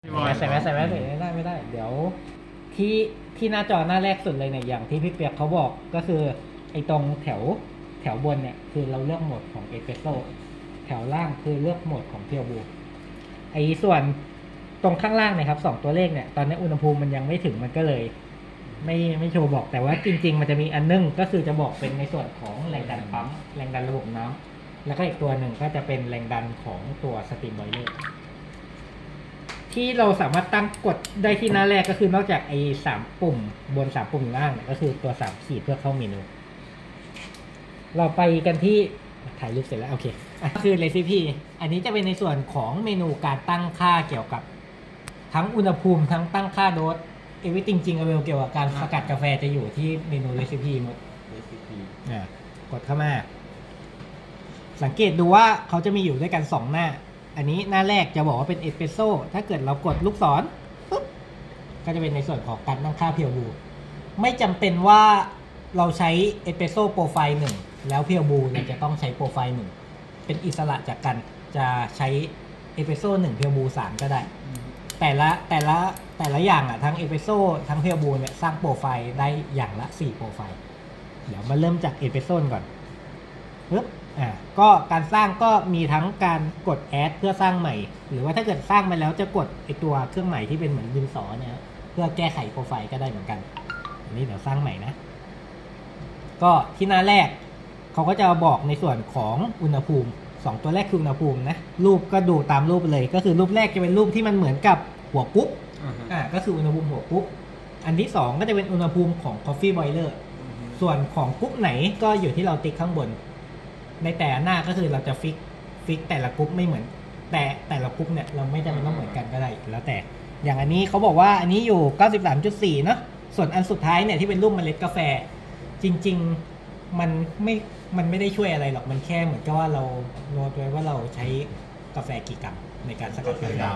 ใส่แมสไม่ได้เดี๋ยวที่หน้าจอหน้าแรกสุดเลยเนี่ยอย่างที่พี่เปียกเขาบอกก็คือไอ้ตรงแถวบนเนี่ยคือเราเลือกโหมดของเอสเปรสโซ่แถวล่างคือเลือกโหมดของเพียวบูไอ้ส่วนตรงข้างล่างเนี่ยครับ2ตัวเลขเนี่ยตอนนี้อุณหภูมิมันยังไม่ถึงมันก็เลยไม่โชว์บอกแต่ว่าจริงๆมันจะมีอันนึงก็คือจะบอกเป็นในส่วนของแรงดันปั๊มแรงดันระบบน้ำแล้วก็อีกตัวหนึ่งก็จะเป็นแรงดันของตัวสตรีมบอยเลอร์ที่เราสามารถตั้งกดได้ที่หน้าแรกก็คือนอกจากไอ้3ปุ่มบน3ปุ่มล่างเนี่ยก็คือตัว3ขีดเพื่อเข้าเมนูเราไปกันที่ถ่ายรูปเสร็จแล้วโอเคคือ recipe อันนี้จะเป็นในส่วนของเมนูการตั้งค่าเกี่ยวกับทั้งอุณหภูมิทั้งตั้งค่าโดสeverything จริงเกี่ยวกับการสกัดกาแฟจะอยู่ที่เมนู recipe หมด recipe กดเข้ามาสังเกตดูว่าเขาจะมีอยู่ด้วยกัน2หน้าอันนี้หน้าแรกจะบอกว่าเป็นเอสเปรสโซ่ถ้าเกิดเรากดลูกศรปุ๊บก็จะเป็นในส่วนของการตั้งค่าเพียวบูไม่จำเป็นว่าเราใช้เอสเปรสโซ่โปรไฟล์1แล้วเพียวบูเราจะต้องใช้โปรไฟล์1เป็นอิสระจากกันจะใช้เอสเปรสโซ่1เพียวบู3ก็ได้แต่ละอย่างอ่ะทั้งเอสเปรสโซ่ทั้งเพียวบูเนี่ยสร้างโปรไฟล์ได้อย่างละ4โปรไฟล์เดี๋ยวมาเริ่มจากเอสเปรสโซ่ก่อนปึ๊บก็การสร้างก็มีทั้งการกด add เพื่อสร้างใหม่หรือว่าถ้าเกิดสร้างไปแล้วจะกดไอตัวเครื่องหมายที่เป็นเหมือนดินสอเนี่ยเพื่อแก้ไขโปรไฟล์ก็ได้เหมือนกันอันนี้เดี๋ยวสร้างใหม่นะก็ที่หน้าแรกเขาก็จะบอกในส่วนของอุณหภูมิ2ตัวแรกคืออุณหภูมินะรูปก็ดูตามรูปเลยก็คือรูปแรกจะเป็นรูปที่มันเหมือนกับหัวปุ๊บก็คืออุณหภูมิหัวปุ๊บอันที่2ก็จะเป็นอุณหภูมิของ coffee boiler ส่วนของกรุ๊ปไหนก็อยู่ที่เราติ๊กข้างบนในแต่หน้าก็คือเราจะฟิกแต่ละกรุ๊ปไม่เหมือนแต่ละกรุ๊ปเนี่ยเราไม่จำเป็นต้องเหมือนกันก็ได้แล้วแต่อย่างอันนี้เขาบอกว่าอันนี้อยู่ 93.4 เนาะส่วนอันสุดท้ายเนี่ยที่เป็นรูปเมล็ดกาแฟจริงๆมันไม่ได้ช่วยอะไรหรอกมันแค่เหมือนกับว่าเราโน้ตไว้ว่าเราใช้กาแฟกี่กรัมในการสกัดกาแฟ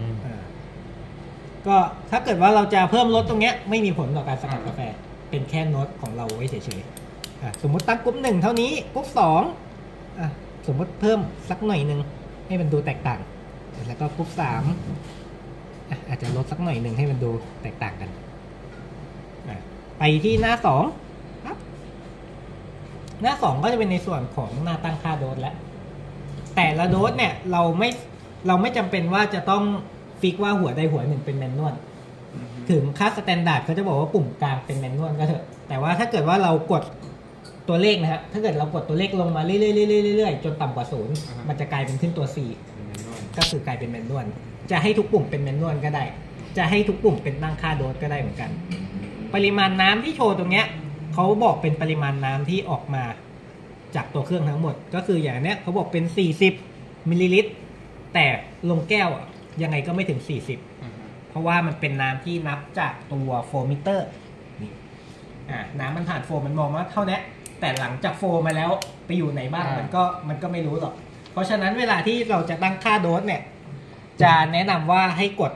ก็ถ้าเกิดว่าเราจะเพิ่มรสตรงเนี้ยไม่มีผลต่อการสกัดกาแฟเป็นแค่โน้ตของเราไว้เฉยๆสมมติตั้งกรุ๊ป1เท่านี้กรุ๊ป2สมมติเพิ่มสักหน่อยนึงให้มันดูแตกต่างแล้วก็กรุ๊ป3อาจจะลดสักหน่อยนึงให้มันดูแตกต่างกันไปที่หน้า2ครับหน้า2ก็จะเป็นในส่วนของหน้าตั้งค่าโดสแล้วแต่ละโดสเนี่ยเราไม่จำเป็นว่าจะต้องฟิกว่าหัวใดหัวหนึ่งเป็นแมนนวลถึงค่าสแตนดาร์ดเขาจะบอกว่าปุ่มกลางเป็นแมนนวลก็เถอะแต่ว่าถ้าเกิดว่าเรากดตัวเลขนะครับถ้าเกิดเรากดตัวเลขลงมาเรื่อยๆจนต่ำกว่า0มันจะกลายเป็นขึ้นตัว4ก็คือกลายเป็นแมนนวลจะให้ทุกปุ่มเป็นแมนนวลก็ได้จะให้ทุกปุ่มเป็นตั้งค่าโดสก็ได้เหมือนกันปริมาณน้ำที่โชว์ตรงเนี้ยเขาบอกเป็นปริมาณน้ำที่ออกมาจากตัวเครื่องทั้งหมดก็คืออย่างเนี้ยเขาบอกเป็น40มิลลิลิตรแต่ลงแก้วยังไงก็ไม่ถึง40เพราะว่ามันเป็นน้ำที่นับจากตัวโฟมมิเตอร์นี่น้ำมันผ่านโฟมมันมองว่าเท่านี้แต่หลังจากโฟมมาแล้วไปอยู่ไหนบ้างมันก็ไม่รู้หรอกเพราะฉะนั้นเวลาที่เราจะตั้งค่าโดสเนี่ยจะแนะนำว่าให้กด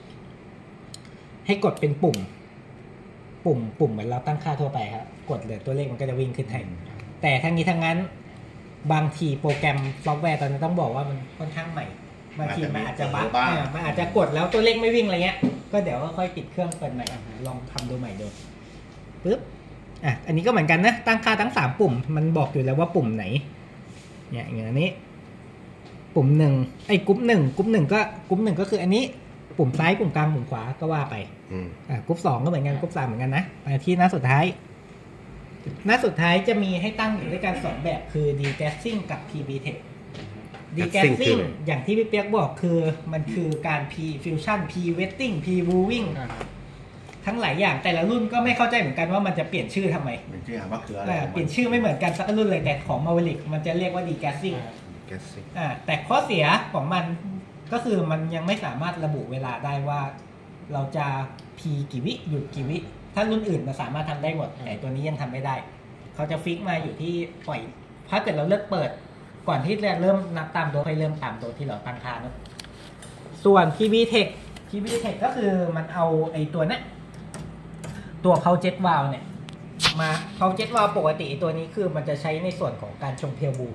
เป็นปุ่มเหมือนเราตั้งค่าทั่วไปครับกดเลยตัวเลขมันก็จะวิ่งขึ้นให้แต่ทั้งนี้ทั้งนั้นบางทีโปรแกรมซอฟต์แวร์ตอนนี้ต้องบอกว่ามันค่อนข้างใหม่บางทีมันอาจจะบั๊กมันอาจจะกดแล้วตัวเลขไม่วิ่งอะไรเงี้ยก็เดี๋ยวก็ค่อยปิดเครื่องเปิดใหม่ลองทำดูใหม่ดูปึ๊บอันนี้ก็เหมือนกันนะตั้งค่าทั้ง3ปุ่มมันบอกอยู่แล้วว่าปุ่มไหนเนี่ยอย่างนี้ปุ่ม1กรุ๊ป1ก็คืออันนี้ปุ่มซ้ายปุ่มกลางปุ่มขวาก็ว่าไปกรุ๊ป2ก็เหมือนกันกรุ๊ป3เหมือนกันนะไปที่หน้าสุดท้ายจะมีให้ตั้งอยู่ด้วยกัน2แบบคือ degassing กับ PV-Tech degassing อย่างที่พี่เปียกบอกคือมันคือการ P-fusion P-wetting P-brewing ทั้งหลายอย่างแต่ละรุ่นก็ไม่เข้าใจเหมือนกันว่ามันจะเปลี่ยนชื่อทำไมเปลี่ยนชื่อว่าคืออะไรเปลี่ยนชื่อไม่เหมือนกันสักรุ่นเลยแต่ของ Maverick มันจะเรียกว่า degassing แต่ข้อเสียของมันก็คือมันยังไม่สามารถระบุเวลาได้ว่าเราจะ P กี่วิหยุดกี่วิถ้ารุ่นอื่นมันสามารถทำได้หมดแต่ตัวนี้ยังทำไม่ได้เขาจะฟิกมาอยู่ที่ปล่อยถ้าเกิดเราเลือกเปิดก่อนที่จะเริ่มนับตามตัวให้เริ่มตามตัวที่เราตั้งค่าเนาะส่วน PV-Tech ก็คือมันเอาไอ้ตัวนี้ตัวเขาเจ็ตวาล์วเนี่ยมาเขาเจ็ตวาล์วปกติตัวนี้คือมันจะใช้ในส่วนของการชงเพียวบู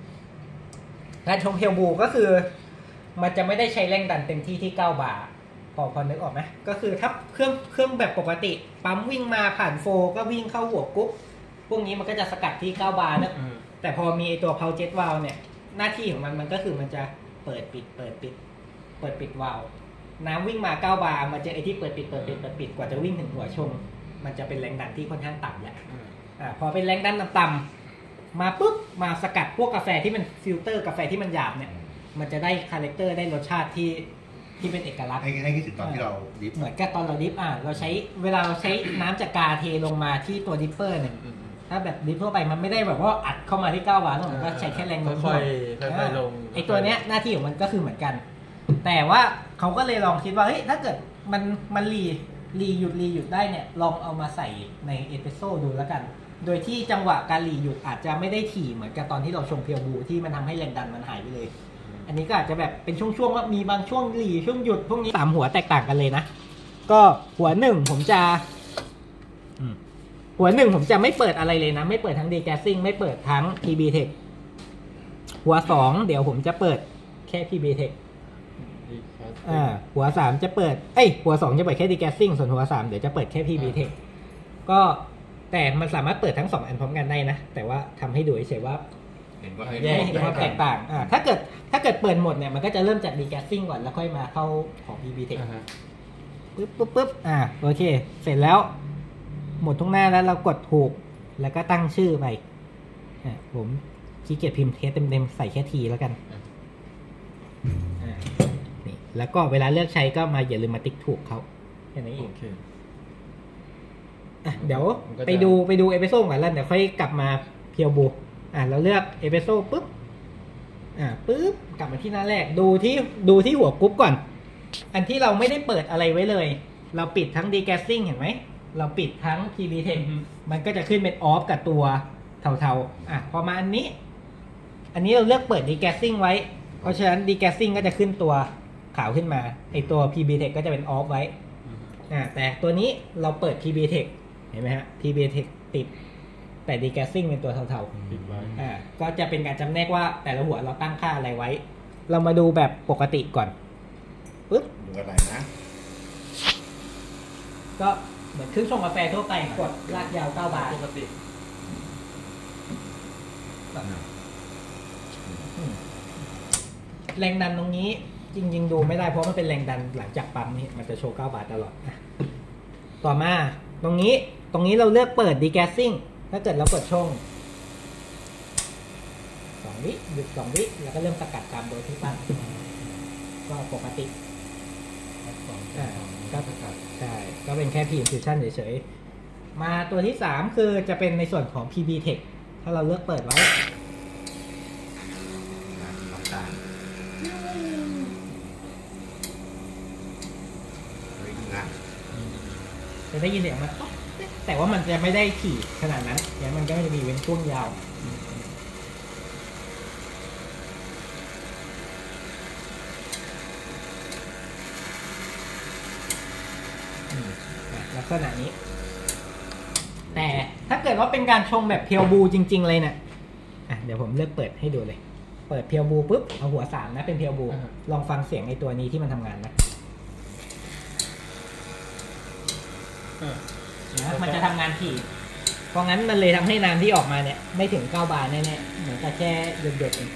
การชงเพียวบูก็คือมันจะไม่ได้ใช้แรงดันเต็มที่9 บาร์พอนึกออกไหมก็คือถ้าเครื่องแบบปกติปั๊มวิ่งมาผ่านโฟก็วิ่งเข้าหัวกุ๊บพวกนี้มันก็จะสกัดที่9 บาร์นะแต่พอมีไอตัวเพาเจ็ตวาล์วเนี่ยหน้าที่ของมันก็คือมันจะเปิดปิดวาล์วน้ำวิ่งมา9 บาร์มาเจอไอที่เปิดปิดกว่าจะวิ่งถึงหัวชงมันจะเป็นแรงดันที่ค่อนข้างต่ำแหละพอเป็นแรงดันต่ำๆมาปุ๊บมาสกัดพวกกาแฟที่มันฟิลเตอร์กาแฟที่มันหยาบเนี่ยมันจะได้คาแรคเตอร์ได้รสชาติที่เป็นเอกลักษณ์ให้คิดถึงตอนที่เราดิฟเหมือนกับตอนเราดิฟเราใช้เวลาเราใช้น้ำจากกาเทลงมาที่ตัวดิฟเปอร์เนี่ยถ้าแบบดิฟทั่วไปมันไม่ได้แบบว่าอัดเข้ามาที่9 บาร์มันก็ใช้แค่แรงโน้มถ่วงลงไอตัวเนี้ยหน้าที่ของมันก็คือเหมือนกันแต่ว่าเขาก็เลยลองคิดว่าเฮ้ยถ้าเกิดมันรีหยุดได้เนี่ยลองเอามาใส่ในเอสเปรสโซ่ดูแล้วกันโดยที่จังหวะการรีหยุดอาจจะไม่ได้ถี่เหมือนกับตอนที่เราชงเพียวบูที่มันทำให้แรงดันมันหายไปเลยอันนี้ก็อาจจะแบบเป็นช่วงๆว่ามีบางช่วงรีช่วงหยุดพวกนี้3 หัวแตกต่างกันเลยนะก็หัว1ผมจะไม่เปิดอะไรเลยนะไม่เปิดทั้ง degassing ไม่เปิดทั้ง PB Tech หัว2เดี๋ยวผมจะเปิดแค่ PB Tech หัว3จะเปิดหัว2จะเปิดแค่ degassing ส่วนหัว3เดี๋ยวจะเปิดแค่ PB Tech ก็แต่มันสามารถเปิดทั้ง2อันพร้อมกันได้นะแต่ว่าทำให้ดูเฉยๆว่าเห็นความแตกต่างถ้าเกิดเปิดหมดเนี่ยมันก็จะเริ่มจาก degassing ก่อนแล้วค่อยมาเข้าของ PB Tech ปึ๊บโอเคเสร็จแล้วหมดทุกหน้าแล้วเรากดถูกแล้วก็ตั้งชื่อไปผมขี้เกียจพิมพ์เทสเต็มๆใส่แค่ทีแล้วกันนี่แล้วก็เวลาเลือกใช้ก็มาอย่าลืมมาติ๊กถูกเขาแค่นี้เองเดี๋ยวไปดูเอพิโซดก่อนแล้วเดี๋ยวค่อยกลับมาเพียวบูเราเลือกเอพิโซดปุ๊บกลับมาที่หน้าแรกดูที่หัวกรุ๊ปก่อนอันที่เราไม่ได้เปิดอะไรไว้เลยเราปิดทั้ง degassing เห็นไหมเราปิดทั้ง PB Tech มันก็จะขึ้นเป็นออฟกับตัวเทาๆพอมาอันนี้เราเลือกเปิด degassing ไว้เพราะฉะนั้น degassing ก็จะขึ้นตัวขาวขึ้นมาไอตัว PB Tech ก็จะเป็นออฟไว้แต่ตัวนี้เราเปิด PB Tech เห็นไหมฮะ PB Tech ติดแต่ degassing เป็นตัวเทาๆติดไว้ก็จะเป็นการจำแนกว่าแต่ละหัวเราตั้งค่าอะไรไว้เรามาดูแบบปกติก่อนปึ๊บดูอะไรนะก็เหมือนเครื่องชงกาแฟทั่วไปกดลากยาว9 บาร์ปกติแรงดันตรงนี้จริงๆดูไม่ได้เพราะมันเป็นแรงดันหลังจากปั๊มนี่มันจะโชว์9 บาร์ตลอดต่อมาตรงนี้เราเลือกเปิด degassing ถ้าเกิดเรากดชง2 วิหยุด2 วิแล้วก็เริ่มสกัดตามโดยที่ปั้นก็ปกติก็ใช่ก็เป็นแค่ P-infusion เฉยๆมาตัวที่3คือจะเป็นในส่วนของ PB Tech ถ้าเราเลือกเปิดไว้จะได้ยินเสียงมันแต่ว่ามันจะไม่ได้ถี่ขนาดนั้นอย่างมันก็จะมีเว้นช่วงยาวลักษณะนี้แต่ถ้าเกิดว่าเป็นการชงแบบเพียวบูจริงๆเลยเนี่ยเดี๋ยวผมเลือกเปิดให้ดูเลยเปิดเพียวบูปุ๊บเอาหัว3นะเป็นเพียวบูลองฟังเสียงในตัวนี้ที่มันทำงานนะมันจะทำงานถี่เพราะงั้นมันเลยทำให้น้ำที่ออกมาเนี่ยไม่ถึง9 บาร์แน่ๆเหมือนกับแค่หยดๆเอง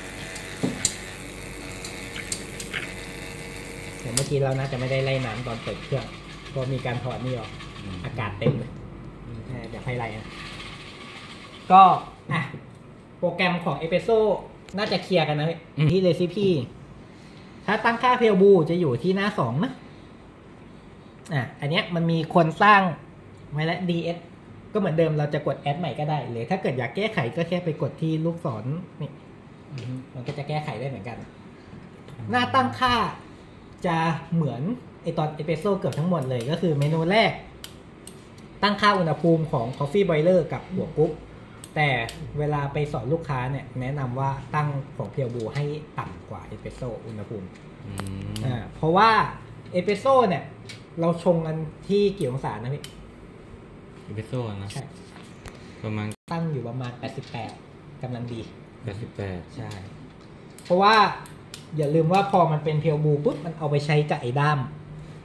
แต่เมื่อกี้เราน่าจะไม่ได้ไล่น้ำตอนเปิดเครื่องเพราะมีการถอดนี่ออกอากาศเต็มเลยเดี๋ยวไฮไลท์นะก็โปรแกรมของเอสเปรสโซ่น่าจะเคลียร์กันนะที่เรซิปี้ถ้าตั้งค่าเพลบูจะอยู่ที่หน้า2นะอันเนี้ยมันมีคนสร้างไว้แล้ว DS ก็เหมือนเดิมเราจะกดแอดใหม่ก็ได้เลยถ้าเกิดอยากแก้ไขก็แค่ไปกดที่ลูกศรนี่มันก็จะแก้ไขได้เหมือนกันหน้าตั้งค่าจะเหมือนไอตอนเอสเปรสโซ่เกือบทั้งหมดเลยก็คือเมนูแรกตั้งค่าอุณหภูมิของ Coffee Boiler กับหัวกรุ๊ปแต่เวลาไปสอนลูกค้าเนี่ยแนะนำว่าตั้งของเพียวบูให้ต่ำกว่าเอสเปรสโซ่อุณหภูมิเพราะว่าเอสเปรสโซ่เนี่ยเราชงกันที่กี่องศานะพี่เอสเปรสโซ่นะใช่ประมาณตั้งอยู่ประมาณ88กำลังดี 88 ใช่เพราะว่าอย่าลืมว่าพอมันเป็นเพียวบูปุ๊บมันเอาไปใช้กับไอ้ด้าม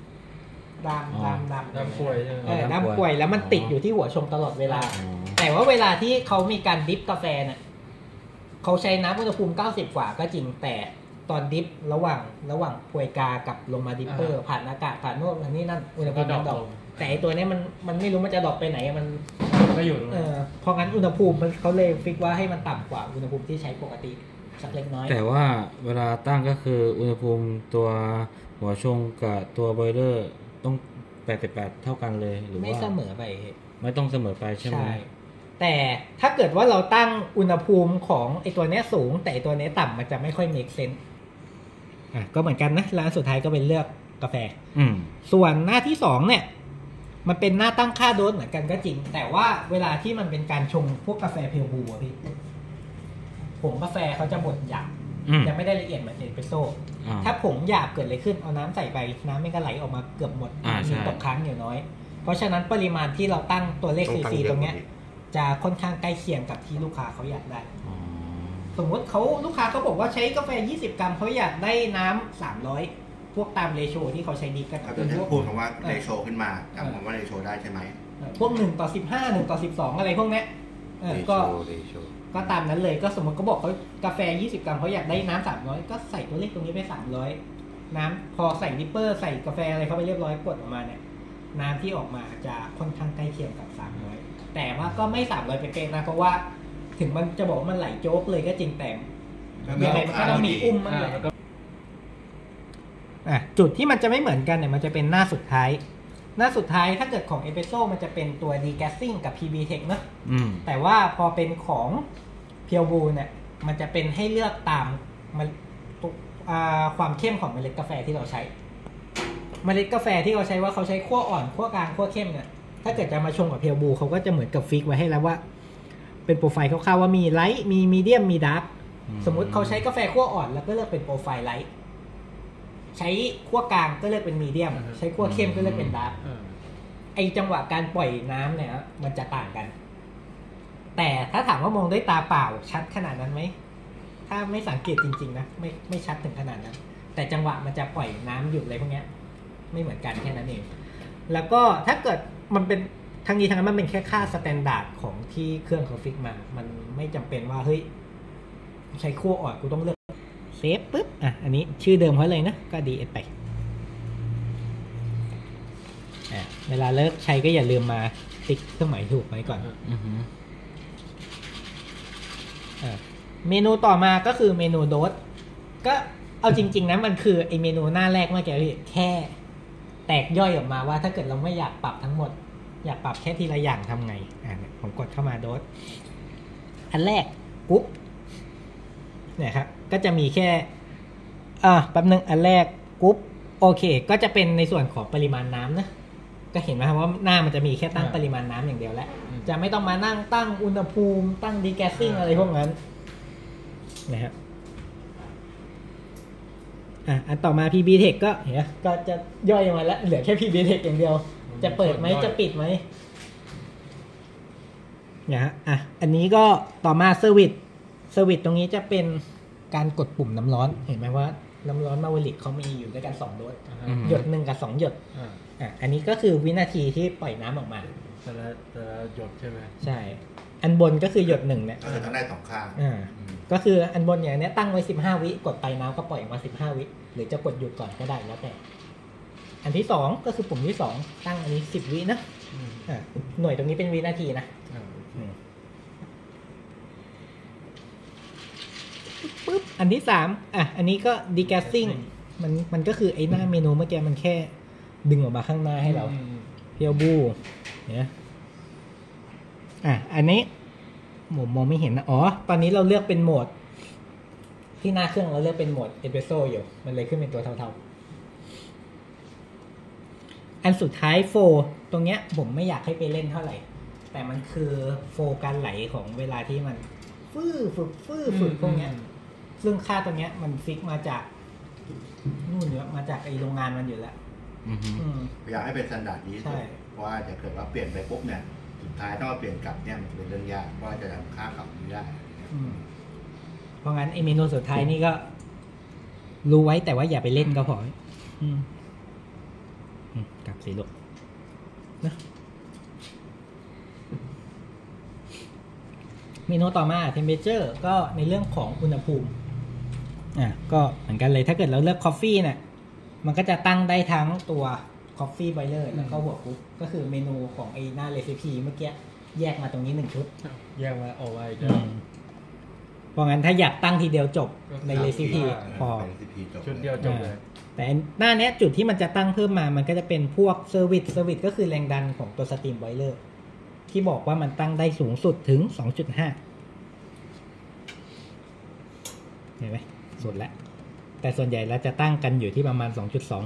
ดำป่วยใช่ไหมดำป่วยแล้วมันติดอยู่ที่หัวชงตลอดเวลาแต่ว่าเวลาที่เขามีการดิฟกาแฟเนี่ยเขาใช้น้ำอุณหภูมิ90กว่าก็จริงแต่ตอนดิฟระหว่างป่วยกากับลงมาดิปเปอร์ผ่านอากาศผ่านโน่นอันนี้นั่นอุณหภูมิมันดรอปแต่ตัวนี้มันไม่รู้มันจะดรอปไปไหนมันก็อยู่เพราะงั้นอุณหภูมิเขาเลยฟิกว่าให้มันต่ำกว่าอุณหภูมิที่ใช้ปกติสักเล็กน้อยแต่ว่าเวลาตั้งก็คืออุณหภูมิตัวหัวชงกับตัวบอยเลอร์ต้อง88เท่ากันเลยหรือว่าไม่เสมอไปไม่ต้องเสมอไปใช่ไหมแต่ถ้าเกิดว่าเราตั้งอุณหภูมิของไอตัวนี้สูงแต่ไอตัวนี้ต่ำมันจะไม่ค่อยเมคเซนส์ก็เหมือนกันนะแล้วสุดท้ายก็เป็นเลือกกาแฟส่วนหน้าที่2เนี่ยมันเป็นหน้าตั้งค่าโดสเหมือนกันก็จริงแต่ว่าเวลาที่มันเป็นการชงพวกกาแฟเพียวบูอะพี่ผงกาแฟเขาจะบดหยาบจะไม่ได้ละเอียดเหมือนเอสเปรสโซ่ถ้าผงหยาบเกิดอะไรขึ้นเอาน้ำใส่ไปน้ำมันก็ไหลออกมาเกือบหมดมีตกค้างอยู่น้อยเพราะฉะนั้นปริมาณที่เราตั้งตัวเลข cc ตรงเนี้ยจะค่อนข้างใกล้เคียงกับที่ลูกค้าเขาอยากได้สมมติลูกค้าเขาบอกว่าใช้กาแฟ20กรัมเขาอยากได้น้ำ300พวกตามเรโชที่เขาใช้ดีกันเขาจะพูดคำว่าเรโชขึ้นมาจำคำว่าเรโชได้ใช่ไหมพวก1:15 1:12อะไรพวกนี้ก็ตามนั้นเลยก็สมมติเขาบอกเขากาแฟ20กรัมเขาอยากได้น้ำ300ก็ใส่ตัวเลขตรงนี้ไป300น้ำพอใส่ดิปเปอร์ใส่กาแฟอะไรเข้าไปเรียบร้อยกดออกมาเนี่ยน้ำที่ออกมาจะค่อนข้างใกล้เคียงกับ300แต่ว่าก็ไม่300เป๊ะๆนะเพราะว่าถึงมันจะบอกว่ามันไหลโจ๊กเลยก็จริงแต่ยังไงมันก็ต้องมีอุ้มมันเลยจุดที่มันจะไม่เหมือนกันเนี่ยมันจะเป็นหน้าสุดท้ายถ้าเกิดของเอสเปรสโซ่มันจะเป็นตัว degassing กับ PB Tech เนอะแต่ว่าพอเป็นของเพียวบูเนี่ยมันจะเป็นให้เลือกตามความเข้มของเมล็ดกาแฟที่เราใช้เมล็ดกาแฟที่เราใช้ว่าเขาใช้ขั้วอ่อนขั้วกลางขั้วเข้มเนี่ยถ้าเกิดจะมาชงกับเพียวบูเขาก็จะเหมือนกับฟิกไว้ให้แล้วว่าเป็นโปรไฟล์คร่าวๆว่ามีไลท์มีมีเดียมมีดาร์กสมมุติเขาใช้กาแฟขั้วอ่อนแล้วก็เลือกเป็นโปรไฟล์ไลท์ใช้ขั้วกลางก็เลือกเป็นมีเดียมใช้ขั้วเข้มก็เลือกเป็นดาร์กไอจังหวะการปล่อยน้ำเนี่ยมันจะต่างกันแต่ถ้าถามว่ามองด้วยตาเปล่าชัดขนาดนั้นไหมถ้าไม่สังเกตจริงๆนะไม่ชัดถึงขนาดนั้นแต่จังหวะมันจะปล่อยน้ำหยุดอะไรพวกนี้ไม่เหมือนกันแค่นั้นเองแล้วก็ถ้าเกิดมันเป็นทั้งนี้ทั้งนั้นมันเป็นแค่ค่าสแตนดาร์ดของที่เครื่องเขาฟิกมามันไม่จำเป็นว่าเฮ้ยใช้ขั้วอ่อนกูต้องเลือกเซฟปุ๊บอันนี้ชื่อเดิมเขาเลยนะก็ดีเอสไปเวลาเลิกใช้ก็อย่าลืมมาติ๊กเครื่องหมายถูกไว้ก่อนเมนูต่อมาก็คือเมนูโดสก็เอาจริงๆนะมันคือไอเมนูหน้าแรกเมื่อกี้แค่แตกย่อยออกมาว่าถ้าเกิดเราไม่อยากปรับทั้งหมดอยากปรับแค่ทีละอย่างทำไงผมกดเข้ามาโดสอันแรกปุ๊บเนี่ยครับก็จะมีแค่แป๊บนึงอันแรกปุ๊บโอเคก็จะเป็นในส่วนของปริมาณน้ำนะก็เห็นไหมครับว่าหน้ามันจะมีแค่ตั้งปริมาณน้ำอย่างเดียวแล้วจะไม่ต้องมานั่งตั้งอุณหภูมิตั้งดีแกสซิ่งอะไรพวกนั้นนะครับอันต่อมา PB Tech ก็เห็นไหมก็จะย่อยมาแล้วเหลือแค่ PB Tech อย่างเดียวจะเปิดไหมจะปิดไหมเนี่ยฮะอันนี้ก็ต่อมาเซอร์วิสตรงนี้จะเป็นการกดปุ่มน้ำร้อนเห็นไหมว่าน้ำร้อนมาวลิกเขามีอยู่ด้วยกัน2โดสหยด1กับ2หยดอันนี้ก็คือวินาทีที่ปล่อยน้ำออกมาแต่ละหยดใช่ไหมใช่อันบนก็คือหยด1เนี่ยต้องได้2ข้างก็คืออันบนอย่างนี้ตั้งไว้15วิกดไปน้ำก็ปล่อยออกมา15วิหรือจะกดหยุดก่อนก็ได้แล้วแต่อันที่2ก็คือปุ่มที่2ตั้งอันนี้10วินะหน่วยตรงนี้เป็นวินาทีนะปุ๊บอันที่3อันนี้ก็ degassing มันก็คือไอ้หน้าเมนูเมื่อกี้มันแค่ดึงออกมาข้างหน้าให้เราเพียวบูเนี่ยอันนี้ผมมองไม่เห็นนะตอนนี้เราเลือกเป็นโหมดที่หน้าเครื่องเราเลือกเป็นโหมดเอสเปรสโซ่อยู่มันเลยขึ้นเป็นตัวเทาๆอันสุดท้ายโฟตรงเนี้ยผมไม่อยากให้ไปเล่นเท่าไหร่แต่มันคือโฟการไหลของเวลาที่มันฝึกพวกเนี้ยซึ่งค่าตรงเนี้ยมันฟิกมาจากนู่นเยอะมาจากไอโรงงานมันอยู่แล้วพยายามให้เป็นสแตนดาร์ดนี้ว่าจะเกิดว่าเปลี่ยนไปปุ๊บเนี่ยสุดท้ายต้องมาเปลี่ยนกลับเนี่ยมันจะเป็นเรื่องยากว่าจะทำค่ากลับนี้ได้เพราะงั้นไอเมนูสุดท้ายนี่ก็รู้ไว้แต่ว่าอย่าไปเล่นก็พอกลับสีลูกนะเมนูต่อมา temperature ก็ในเรื่องของอุณหภูมิก็เหมือนกันเลยถ้าเกิดเราเลือก coffee เนี่ยมันก็จะตั้งได้ทั้งตัว coffee boiler แล้วก็หัวกุ๊กก็คือเมนูของไอ้หน้า recipe เมื่อกี้แยกมาตรงนี้1ชุดแยกมาเอาไว้เพราะงั้นถ้าอยากตั้งทีเดียวจบใน recipe พอชุดเดียวจบเลยแต่หน้านี้จุดที่มันจะตั้งเพิ่มมามันก็จะเป็นพวกเซอร์วิสก็คือแรงดันของตัวสตรีมบอยเลอร์ที่บอกว่ามันตั้งได้สูงสุดถึง 2.5 เห็นไหมสุดแล้วแต่ส่วนใหญ่เราจะตั้งกันอยู่ที่ประมาณ 2.2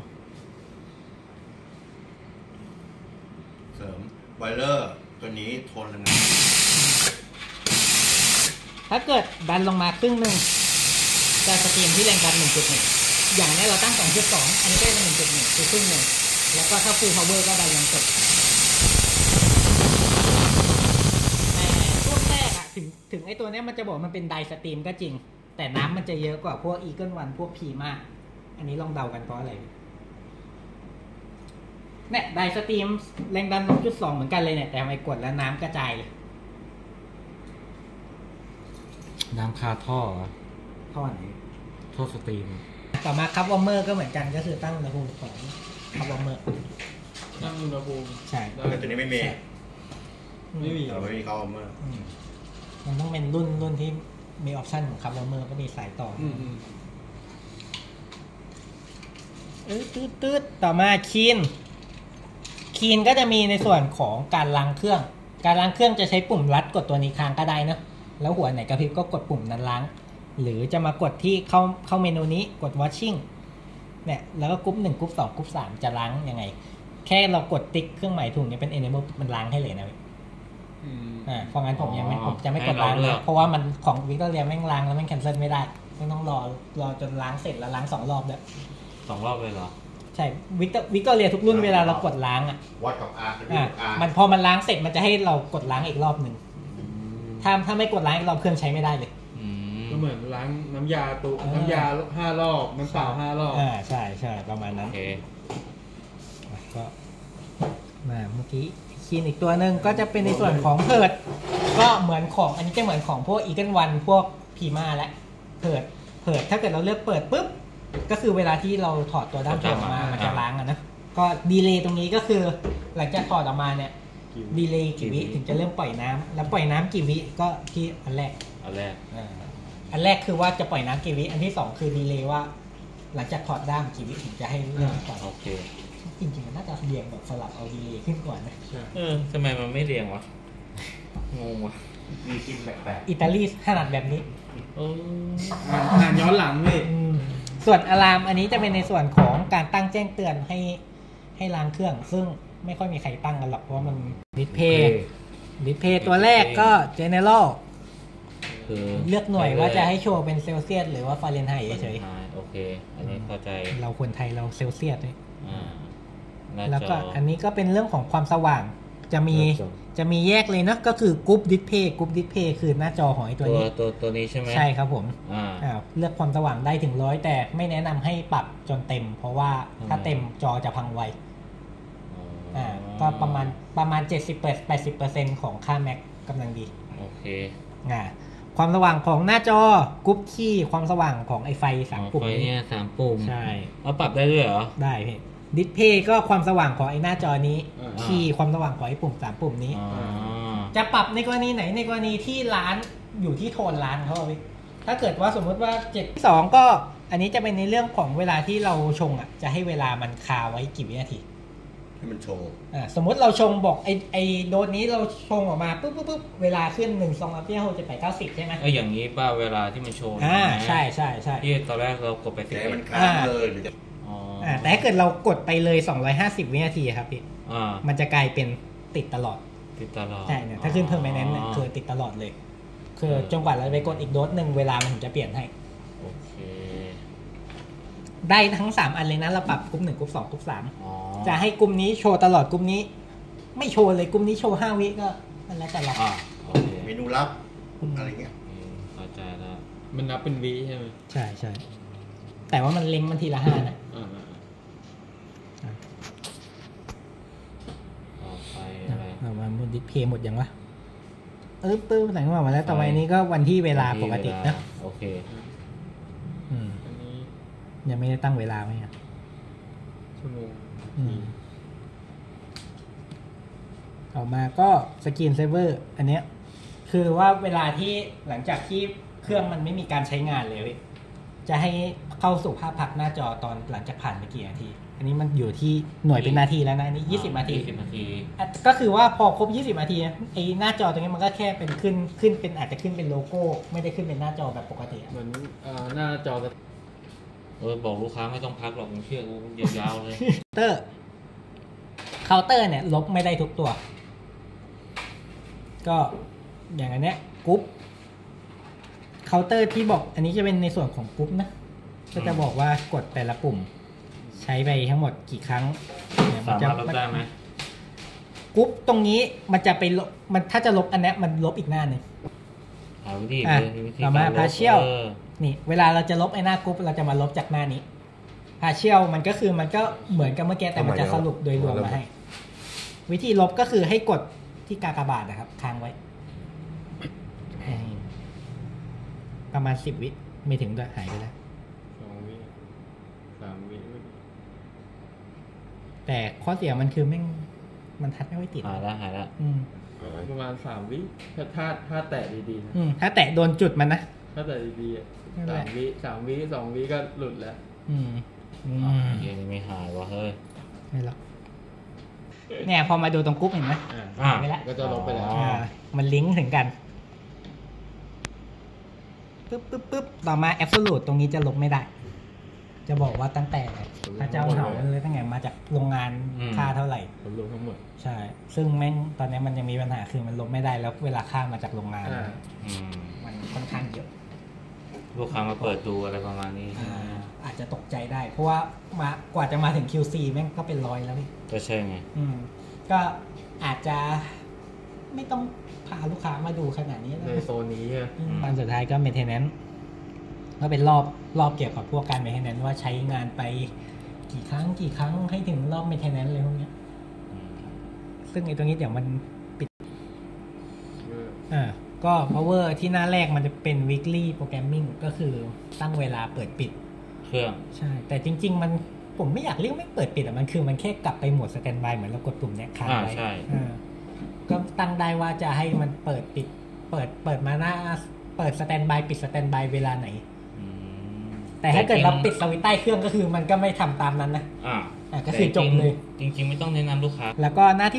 เสริมบอยเลอร์ตัวนี้ทนเลยนะถ้าเกิดดันลงมาครึ่งหนึ่งจะสตรีมที่แรงดัน 1.1 อย่างนี้เราตั้ง 2.2 อันนี้ก็เป็น 1.1 คือครึ่งหนึ่งแล้วก็ถ้า full power ก็ดันลงสุดแต่ช่วงแรกอะถึงไอ้ตัวนี้มันจะบอกมันเป็นไดสตรีมก็จริงแต่น้ำมันจะเยอะกว่าพวก Eagle One พวก Prima อันนี้ลองเดากันเพราะอะไรเนี่ยไดสตรีมแรงดัน 2.2 เหมือนกันเลยเนี่ยแต่ทำไมกดแล้วน้ำกระจายเลยน้ำคาท่อไหนท่อสตรีมต่อมาคัพวอร์เมอร์ก็เหมือนกันก็คือตั้งอุณหภูมิของคัพวอร์เมอร์ตั้งอุณหภูมิใช่แต่ตัวนี้ไม่มีไม่มีคัพวอร์เมอร์มันต้องเป็นรุ่นที่มีออปชั่นของคัพวอร์เมอร์ก็มีสายต่อตืดต่อมาคีนก็จะมีในส่วนของการล้างเครื่องจะใช้ปุ่มลัดกดตัวนี้ค้างก็ได้นะแล้วหัวไหนกระพริบก็กดปุ่มนั้นล้างหรือจะมากดที่เข้าเมนูนี้กด watching เนี่ยแล้วก็กรุ๊ป1กรุ๊ป2กรุ๊ป3จะล้างยังไงแค่เรากดติ๊กเครื่องหมายถูกเนี่ยเป็น enable มันล้างให้เลยนะเพราะงั้นผมจะไม่กดล้างเลยเพราะว่ามันของวิกตอเรียแม่งล้างแล้วแม่ง cancel ไม่ได้ไม่ต้องรอจนล้างเสร็จแล้วล้าง2รอบแล้ว 2รอบเลยเหรอใช่วิกตอเรียทุกรุ่นเวลาเรากดล้างวัดกับ R มันพอมันล้างเสร็จมันจะให้เรากดล้างอีกรอบนึงถ้าไม่กดล้างอีกรอบเครื่องใช้ไม่ได้เลยก็เหมือนล้างน้ำยา5 รอบน้ำเปล่า5 รอบใช่ประมาณนั้นก็มาเมื่อกี้คีนอีกตัวหนึ่งก็จะเป็นในส่วนของเพิร์ดก็เหมือนของอันนี้จะเหมือนของพวก Eagle One พวก Prima และเพิร์ดถ้าเกิดเราเลือกเปิดปุ๊บก็คือเวลาที่เราถอดตัวด้ามจับออกมามันจะล้างนะก็ดีเลย์ตรงนี้ก็คือหลังจากถอดออกมาเนี่ยดีเลย์กี่วิถึงจะเริ่มปล่อยน้ำแล้วปล่อยน้ำกี่วิก็ที่อันแรกคือว่าจะปล่อยน้ำกี่วิอันที่2คือดีเลย์ว่าหลังจากถอดด้ามกี่วิถึงจะให้เริ่มปล่อยโอเคจริงๆมันน่าจะเรียงแบบสลับเอาดีเลย์ขึ้นก่อนนะทำไมมันไม่เรียงวะงงวะมีกินแปลกๆอิตาลีถนัดแบบนี้อ่านย้อนหลังเลยส่วนอะลามอันนี้จะเป็นในส่วนของการตั้งแจ้งเตือนให้ล้างเครื่องซึ่งไม่ค่อยมีใครตั้งกันหรอกเพราะมันดิสเพย์ตัวแรกก็ general เลือกหน่วยว่าจะให้โชว์เป็นเซลเซียสหรือว่าฟาเรนไฮต์เฉยๆโอเคอันนี้เข้าใจเราคนไทยเราเซลเซียสด้วยแล้วก็อันนี้ก็เป็นเรื่องของความสว่างจะมีแยกเลยนะก็คือกรุ๊ปดิสเพย์คือหน้าจอของไอ้ตัวนี้ตัวนี้ใช่ไหมใช่ครับผมเลือกความสว่างได้ถึง100แต่ไม่แนะนำให้ปรับจนเต็มเพราะว่าถ้าเต็มจอจะพังไวก็ประมาณ 70-80% ของค่าแม็กกำลังดีโอเคความสว่างของหน้าจอกรุ๊ปคีย์ความสว่างของไอไฟ3ปุ่มเนี่ย3ปุ่มใช่เอาปรับได้ด้วยเหรอได้พี่ดิสเพย์ก็ความสว่างของไอหน้าจอนี้คีย์ความสว่างของไอปุ่ม3ปุ่มนี้จะปรับในกรณีไหนในกรณีที่ร้านอยู่ที่โทนร้านเขาพี่ถ้าเกิดว่าสมมติว่า7.2ก็อันนี้จะเป็นในเรื่องของเวลาที่เราชงจะให้เวลามันคาไว้กี่วินาทีให้มันโชว์สมมติเราชงบอกไอโดสนี้เราชงออกมาปุ๊บเวลาขึ้น1 2 8 6 7 8 9 10ใช่ไหมอย่างนี้ป่ะเวลาที่มันโชว์ใช่ที่ตอนแรกเรากดไป 10มันค้างเลยหรือจะแต่ถ้าเกิดเรากดไปเลย250วินาทีครับพี่มันจะกลายเป็นติดตลอดใช่เนี่ยถ้าขึ้น permanent เนี่ยคือติดตลอดเลยคือจนกว่าเราไปกดอีกโดสนึงเวลามันถึงจะเปลี่ยนให้โอเคได้ทั้ง3อันเลยนะเราปรับกลุ่ม1กลุ่ม2กลุ่ม3จะให้กลุ่มนี้โชว์ตลอดกลุ่มนี้ไม่โชว์เลยกลุ่มนี้โชว์5วิก็มันแล้วแต่เราเมนูลับอะไรเงี้ยเข้าใจแล้วมันนับเป็นวิใช่ไหมใช่แต่ว่ามันเล็งมันทีละ5นะดิสเพย์หมดยังวะปึ๊บไหนก็มาแล้วต่อไปนี้ก็วันที่เวลาปกตินะโอเคอันนี้ยังไม่ได้ตั้งเวลาไหมอ่ะชั่วโมงต่อมาก็สกรีนเซฟเวอร์อันเนี้ยคือว่าเวลาที่หลังจากที่เครื่องมันไม่มีการใช้งานเลยจะให้เข้าสู่ภาพพักหน้าจอตอนหลังจากผ่านไปกี่นาทีอันนี้มันอยู่ที่หน่วยเป็นนาทีแล้วนะนี่20 นาที 20 นาทีก็คือว่าพอครบ20 นาทีไอ้หน้าจอตรงนี้มันก็แค่เป็นขึ้นเป็นอาจจะขึ้นเป็นโลโก้ไม่ได้ขึ้นเป็นหน้าจอแบบปกติเหมือนหน้าจอกับบอกลูกค้าไม่ต้องพักหรอกมึงเชื่อกูยาวๆเลยเคาน์เตอร์เนี่ยลบไม่ได้ทุกตัว ก็อย่างอันเนี้ยกรุ๊ปเคาน์เตอร์ที่บอกอันนี้จะเป็นในส่วนของกรุ๊ปนะก็จะบอกว่ากดแต่ละปุ่มใช้ไปทั้งหมดกี่ครั้งเนี่ยสามารถลบได้ไหมกรุ๊ปตรงนี้มันจะไปลบมันถ้าจะลบอันเนี้ยมันลบอีกหน้าหนึ่งหาวิธีต่อมา partial นี่เวลาเราจะลบไอ้หน้ากรุ๊ปเราจะมาลบจากหน้านี้ partial มันก็คือมันก็เหมือนกับเมื่อกี้แต่มันจะสรุปโดยรวมมาให้วิธีลบก็คือให้กดที่กากบาทนะครับค้างไว้ประมาณ10 วิไม่ถึงด้วยหายไปแล้ว 2 วิ3 วิแต่ข้อเสียมันคือมันทัดไม่ค่อยติดหายแล้วประมาณ3 วิถ้าแตะดีๆนะถ้าแตะโดนจุดมันนะถ้าแตะดีๆ3 วิ3 วิ2 วิก็หลุดแล้วไม่หายวะเฮ้ยไม่หรอกเนี่ยพอมาดูตรงกรุ๊ปเห็นไหมไปแล้วก็จะลบไปแล้วมันลิงก์ถึงกันปึ๊บต่อมา absolute ตรงนี้จะลบไม่ได้จะบอกว่าตั้งแต่พระเจ้าเหาเลยตั้งแต่มาจากโรงงานค่าเท่าไหร่รวมทั้งหมดใช่ซึ่งแม่งตอนนี้มันยังมีปัญหาคือมันลบไม่ได้แล้วเวลาค่ามาจากโรงงานมันค่อนข้างเยอะลูกค้ามาเปิดดูอะไรประมาณนี้อาจจะตกใจได้เพราะว่ากว่าจะมาถึง QC แม่งก็เป็น100แล้วพี่ก็ใช่ไงก็อาจจะไม่ต้องพาลูกค้ามาดูขนาดนี้ในโซนนี้ตอนสุดท้ายก็ maintenance ก็เป็นรอบเกี่ยวกับพวกการ maintenance ว่าใช้งานไปกี่ครั้งให้ถึงรอบ maintenance เลยพวกนี้ซึ่งไอ้ตรงนี้เดี๋ยวมันปิดก็ power ที่หน้าแรกมันจะเป็น weekly programming ก็คือตั้งเวลาเปิดปิดเครื่องใช่แต่จริงๆมันผมไม่อยากเรียกไม่เปิดปิดมันคือมันแค่กลับไปโหมด standby เหมือนเรากดปุ่มเนี้ยค้างไว้ใช่ก็ตั้งได้ว่าจะให้มันเปิดปิดเปิดมาหน้าเปิด standby ปิด standby เวลาไหนแต่ถ้าเกิดเราปิดสวิตช์ใต้เครื่องก็คือมันก็ไม่ทำตามนั้นนะก็คือจบเลยจริงๆไม่ต้องแนะนำลูกค้าแล้วก็หน้าที่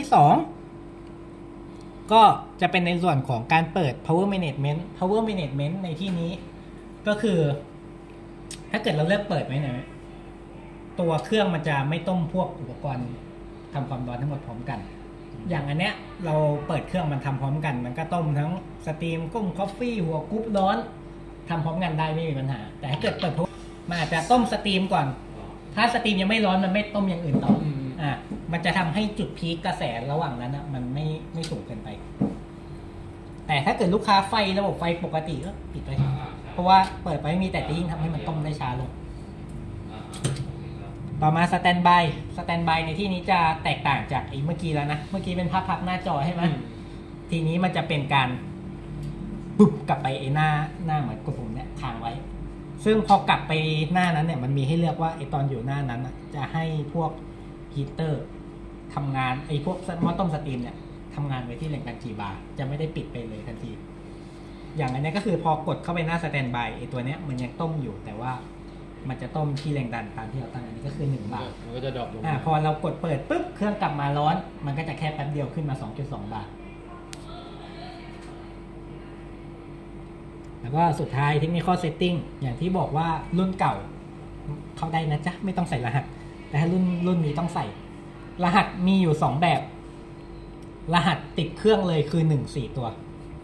2ก็จะเป็นในส่วนของการเปิด power management ในที่นี้ก็คือถ้าเกิดเราเลือกเปิดไว้นะตัวเครื่องมันจะไม่ต้มพวกอุปกรณ์ทำความร้อนทั้งหมดพร้อมกันอย่างอันเนี้ยเราเปิดเครื่องมันทำพร้อมกันมันก็ต้มทั้งสตรีมกุ้งคอฟฟี่หัวกรุ๊ปร้อนทำพร้อมกันได้ไม่มีปัญหาแต่ถ้าเกิดเปิดมันอาจจะต้มสตรีมก่อนถ้าสตรีมยังไม่ร้อนมันไม่ต้มอย่างอื่นต่อมันจะทำให้จุดพีคกระแสระหว่างนั้นมันไม่สูงเกินไปแต่ถ้าเกิดลูกค้าไฟระบบไฟปกติก็ปิดไปเพราะว่าเปิดไปมีแต่ยิ่งทำให้มันต้มได้ช้าลงต่อมาสแตนบายในที่นี้จะแตกต่างจากเมื่อกี้แล้วนะเมื่อกี้เป็นภาพพักหน้าจอใช่ไหมทีนี้มันจะเป็นการปุ๊บกลับไปไอ้หน้าเหมือนกดปุ่มเนี่ยค้างไว้ซึ่งพอกลับไปหน้านั้นเนี่ยมันมีให้เลือกว่าไอ้ตอนอยู่หน้านั้นจะให้พวกฮีเตอร์ทำงานไอ้พวกหม้อต้มสตรีมเนี่ยทำงานไว้ที่แรงดันกี่บาร์จะไม่ได้ปิดไปเลยทันทีอย่างอันนี้ก็คือพอกดเข้าไปหน้าสแตนบายไอ้ตัวเนี้ยมันยังต้มอยู่แต่ว่ามันจะต้มที่แรงดันตามที่เราตั้งอันนี้ก็คือ1 บาร์มันก็จะดรอปลงพอเรากดเปิดปุ๊บเครื่องกลับมาร้อนมันก็จะแค่แป๊บเดียวขึ้นมา 2.2 บาร์แล้วก็สุดท้าย Technical Setting อย่างที่บอกว่ารุ่นเก่าเข้าได้นะจ๊ะไม่ต้องใส่รหัสแต่ถ้ารุ่นนี้ต้องใส่รหัสมีอยู่2แบบรหัสติดเครื่องเลยคือ1 4 ตัว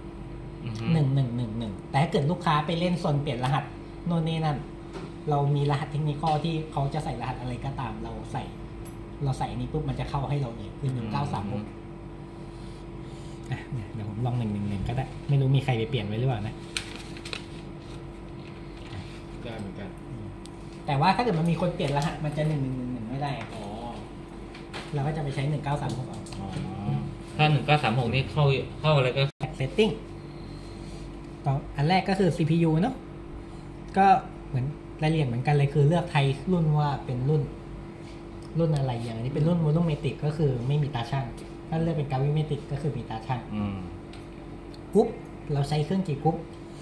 1111แต่ถ้าเกิดลูกค้าไปเล่นโซนเปลี่ยนรหัสโน่นนี่นั่นเรามีรหัสเทคนิคที่เขาจะใส่รหัสอะไรก็ตามเราใส่อันนี้ปุ๊บมันจะเข้าให้เราเลยคือ1936เดี๋ยวผมลอง111ก็ได้ไม่รู้มีใครไปเปลี่ยนไว้หรือเปล่านะได้เหมือนกันแต่ว่าถ้าเกิดมันมีคนเปลี่ยนรหัสมันจะ1111ไม่ได้เราก็จะไปใช้1936เอาถ้า1936นี่เข้าอะไรก็ setting ตอนอันแรกก็คือ CPU เนาะก็เหมือนรายละเอียดเหมือนกันเลยคือเลือกไทยรุ่นว่าเป็นรุ่นอะไรอย่างนี้เป็นรุ่นโมโนเมติกก็คือไม่มีตาช่างถ้าเลือกเป็นกาวิเมติกก็คือมีตาช่างกรุ๊ปเราใช้เครื่องกี่กรุ๊ป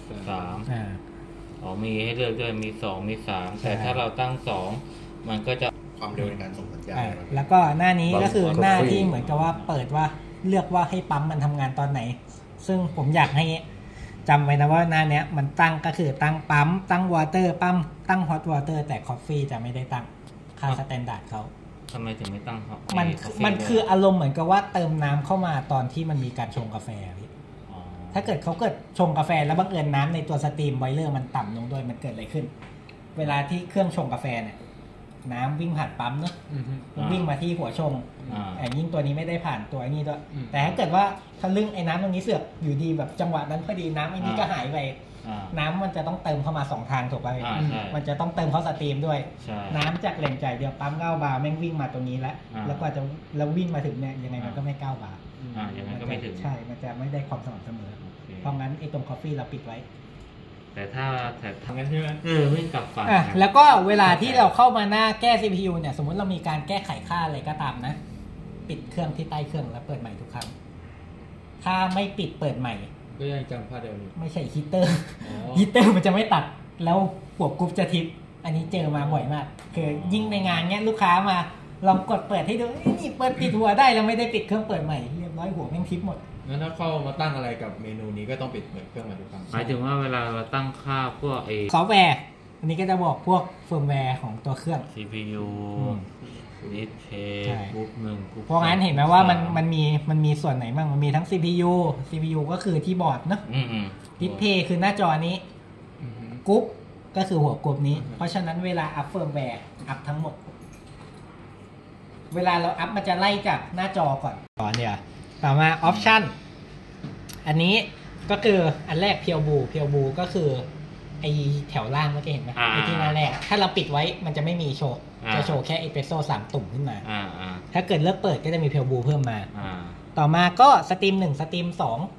3มีให้เลือกด้วยมี2มี3แต่ถ้าเราตั้ง2มันก็จะความเร็วในการส่งสัญญาณแล้วก็หน้านี้ก็คือหน้าที่เหมือนกับว่าเปิดว่าเลือกว่าให้ปั๊มมันทำงานตอนไหนซึ่งผมอยากให้จำไว้นะว่าหน้าเนี้ยมันตั้งก็คือตั้งปั๊มตั้งวอเตอร์ปั๊มตั้งฮอตวอเตอร์แต่คอฟฟี่จะไม่ได้ตั้งค่าสแตนดาร์ดเขาทำไมถึงไม่ตั้งมันคืออารมณ์เหมือนกับว่าเติมน้ำเข้ามาตอนที่มันมีการชงกาแฟถ้าเกิดเขาเกิดชงกาแฟแล้วบังเอิญน้ำในตัวสตรีมบอยเลอร์มันต่ำลงด้วยมันเกิดอะไรขึ้นเวลาที่เครื่องชงกาแฟเนี่ยน้ำวิ่งผ่านปั๊มเนอะวิ่งมาที่หัวชงยิ่งตัวนี้ไม่ได้ผ่านตัวนี้ด้วยแต่ถ้าเกิดว่าทะลึ่งไอ้น้ำตรงนี้เสือกอยู่ดีแบบจังหวะนั้นพอดีน้ำไอ้นี้ก็หายไปน้ำมันจะต้องเติมเข้ามา2ทางถูกป่ะมันจะต้องเติมเข้าสตรีมด้วยน้ำจากแหล่งจ่ายเดียวปั๊ม9 บาร์แม่งวิ่งมาตรงนี้แล้วกว่าจะแล้ววิ่งมาถึงเนี่ยยังไงมันก็ไม่9 บาร์อย่างนั้นก็ไม่ถึงใช่มันจะไม่ได้ความสม่ำเสมอเพราะงั้นไอ้ตรงคอฟฟี่เราปิดไว้แต่ถ้าทำงั้นใช่ไหมวิ่งกลับฝั่งแล้วก็เวลาที่เราเข้ามาหน้าแก้ CPU เนี่ยสมมุติเรามีการแก้ไขค่าอะไรก็ตามนะปิดเครื่องที่ใต้เครื่องแล้วเปิดใหม่ทุกครั้งถ้าไม่ปิดเปิดใหม่ก็ยังจำค่าเดิมไม่ใช่ฮีเตอร์มันจะไม่ตัดแล้วหัวกรุ๊ปจะทิปอันนี้เจอมาบ่อยมากคือยิ่งในงานเนี้ยลูกค้ามาลองกดเปิดให้ดูนี่เปิดปิดหัวได้แล้วไม่ได้ปิดเครื่องเปิดใหม่เรียบร้อยหัวแม่งทิปหมดงั้นถ้าเข้ามาตั้งอะไรกับเมนูนี้ก็ต้องปิดเครื่องใหม่ทุกครั้งหมายถึงว่าเวลาเราตั้งค่าพวกซอฟต์แวร์อันนี้ก็จะบอกพวกเฟิร์มแวร์ของตัวเครื่อง CPU ดิสเพย์กรุ๊ป1 เพราะงั้นเห็นไหมว่ามันมีส่วนไหนบ้างมันมีทั้ง CPU ก็คือที่บอร์ดเนอะดิสเพย์คือหน้าจอนี้กรุ๊ปก็คือหัวกรุ๊ปนี้เพราะฉะนั้นเวลาอัพเฟิร์มแวร์อัพทั้งหมดเวลาเราอัพมันจะไล่จากหน้าจอก่อนเนี่ยต่อมาออปชั่นอันนี้ก็คืออันแรกเพียวบูก็คือไอแถวล่างเมื่อกี้เห็นไหมไอที่หน้าแรกถ้าเราปิดไว้มันจะไม่มีโชว์จะโชว์แค่เอสเปรสโซ่3 ตุ่มขึ้นมาถ้าเกิดเลิกเปิดก็จะมีเพียวบูเพิ่มมาต่อมาก็สตรีม1สตรีม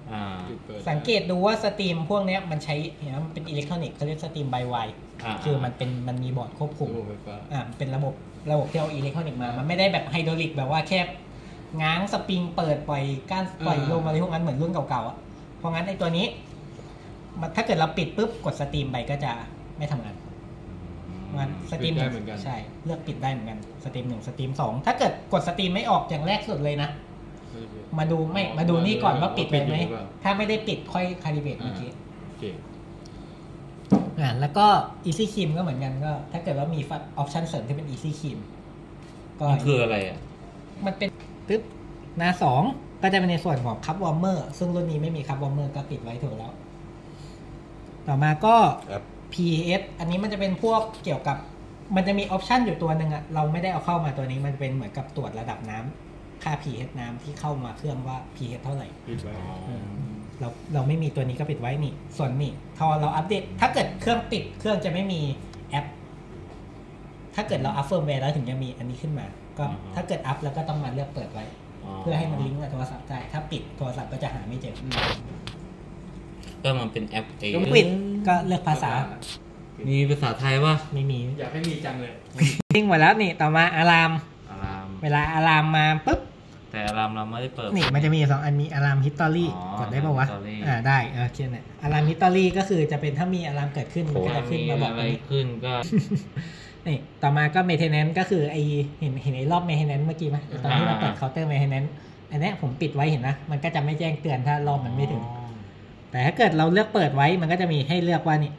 2สังเกตดูว่าสตรีมพวกนี้มันใช้มันเป็นอิเล็กทรอนิกส์เขาเรียกสตรีมไบไวคือมันมีบอร์ดควบคุมเป็นระบบที่เอาอิเล็กทรอนิกส์มามันไม่ได้แบบไฮดรอลิกแบบว่าแค่ง้างสปริงเปิดปล่อยก้านปล่อยลมอะไรพวกนั้นเหมือนรุ่นเก่าๆอ่ะเพราะงั้นไอ้ตัวนี้ถ้าเกิดเราปิดปุ๊บกดสตรีมไปก็จะไม่ทำงานงั้นสตรีมใช่เลือกปิดได้เหมือนกันสตรีม1สตรีม2ถ้าเกิดกดสตรีมไม่ออกอย่างแรกสุดเลยนะมาดูนี่ก่อนว่าปิดเลยไหมถ้าไม่ได้ปิดค่อยคาลิเบรตเมื่อกี้แล้วก็ Easy Key ก็เหมือนกันก็ถ้าเกิดว่ามีออปชั่นเสริมที่เป็น Easy Key ก็คืออะไรอ่ะมันเป็นปึ๊บหน้า2ก็จะเป็นในส่วนของคัพวอร์มเมอร์ซึ่งรุ่นนี้ไม่มีคัพวอร์มเมอร์ก็ปิดไว้ถูกแล้วต่อมาก็ PS อันนี้มันจะเป็นพวกเกี่ยวกับมันจะมีออปชั่นอยู่ตัวหนึ่งอะเราไม่ได้เอาเข้ามาตัวนี้มันเป็นเหมือนกับตรวจระดับน้ำค่า pH น้ำที่เข้ามาเครื่องว่า pH เท่าไหร่ปิดไว้เราไม่มีตัวนี้ก็ปิดไว้นี่ส่วนนี่พอเราอัปเดตถ้าเกิดเครื่องปิดเครื่องจะไม่มีแอปถ้าเกิดเราอัพเฟิร์มแวร์แล้วถึงจะมีอันนี้ขึ้นมาก็ถ้าเกิดอัพแล้วก็ต้องมาเลือกเปิดไว้เพื่อให้มันลิงก์กับโทรศัพท์ได้ถ้าปิดโทรศัพท์ก็จะหาไม่เจอก็มันเป็นแอปปิดก็เลือกภาษามีภาษาไทยป่ะไม่มีอยากให้มีจังเลยทิ้งไว้แล้วนี่ต่อมาอะลามเวลาอะลามมาปุ๊บแต่อะลามเราไม่ได้เปิดนี่มันจะมี2อันมีอะลามฮิสตอรี่กดได้ป่าววะได้เช่นเนี่ยอะลามฮิสตอรี่ก็คือจะเป็นถ้ามีอะลามเกิดขึ้นมันก็จะขึ้นมาบอกอะไรขึ้นก็นี่ต่อมาก็ maintenance ก็คือไอเห็นไอรอบ maintenance เมื่อกี้มั้ยตอนที่เราเปิดเคาน์เตอร์ maintenance อันนี้ผมปิดไว้เห็นนะมันก็จะไม่แจ้งเตือนถ้ารอบมันไม่ถึงแต่ถ้าเกิดเราเลือกเปิดไว้มันก็จะมีให้เลือกว่านี่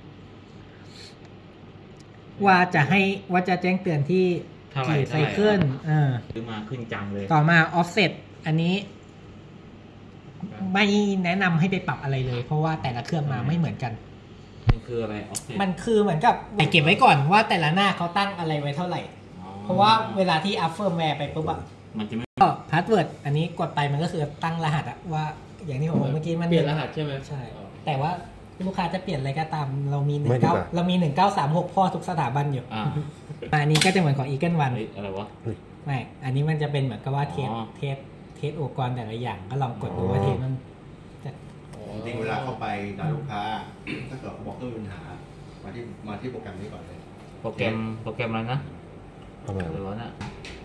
ว่าจะแจ้งเตือนที่กี่ไซเคิลซื้อมาขึ้นจังเลยต่อมา offset อันนี้ไม่แนะนำให้ไปปรับอะไรเลยเพราะว่าแต่ละเครื่องมาไม่เหมือนกันมันคืออะไร offset มันคือเหมือนกับเก็บไว้ก่อนว่าแต่ละหน้าเขาตั้งอะไรไว้เท่าไหร่เพราะว่าเวลาที่อัพเฟิร์มแวร์ไปปุ๊บมันจะไม่ก็พาสเวิร์ดอันนี้กดไปมันก็คือตั้งรหัสว่าอย่างที่ผมบอกเมื่อกี้มันเปลี่ยนรหัสใช่ไหมใช่แต่ว่าลูกค้าจะเปลี่ยนอะไรก็ตามเรามี1936พ่อทุกสถาบันอยู่อันนี้ก็จะเหมือนของ Eagle One อะไรวะไม่อันนี้มันจะเป็นเหมือนกับว่าเทสสอุปกรณ์แต่ละอย่างก็ลองกดดูว่าเทสมันจะจริงเวลาเข้าไปกับลูกค้า ถ้าเกิดเขาบอกต้องมีปัญหา มาที่โปรแกรมนี้ก่อนเลยโปรแกรมอะไรนะประมาณหรือว่าน่ะ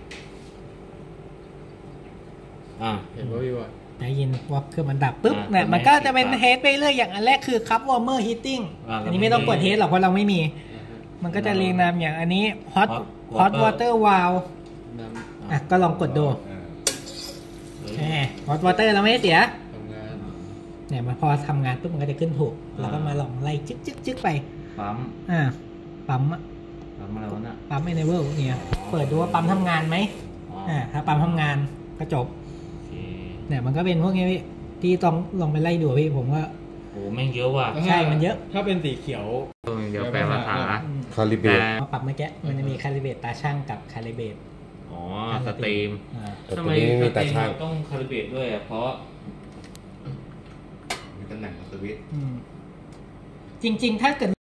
เห็นว่าพี่บอยได้ยินว่าเครื่องมันดับปุ๊บอ่าเนี่ยตัวมันก็จะเป็น Magic เทสไปเรื่อยอย่างอันแรกคือคัพวอร์เมอร์ฮีตติ้งเราไม่มีอันนี้ไม่ต้องกดเทสหรอกเพราะเราไม่มี มันก็จะเรียงนามอย่างอันนี้ hot Hot water valve น้อ่ะก็ลองกดดูเฮ้ย hot water เราไม่ได้เสียำทำงานเนี่ยมันพอทำงานปุ๊บมันก็จะขึ้นถูกแล้วก็มาลองไล่จึ๊กไปปั๊มปั๊มอะไรวะน่ะปั๊ม enable เนี่ยเปิดดูว่าปั๊มทำงานไหม ถ้าปั๊มทำงานก็จบโอเคเนี่ยมันก็เป็นพวกนี้พี่ที่ต้องลองไปไล่ดูพี่ผมว่าโอ้แม่งเยอะว่ะใช่มันเยอะถ้าเป็นสีเขียวเดี๋ยวแปลภาษาคาลิเบตมาปรับเมื่อกี้มันจะมีคาลิเบตตาช่างกับคาลิเบตอ๋อสตรีมแต่ทำตัวไมนี้ไม่สมีตตารีมช่างต้องคาลิเบตด้วยอ่ะเพราะมีตำแหน่งของสวิตช์จริง ๆ ถ้าเกิด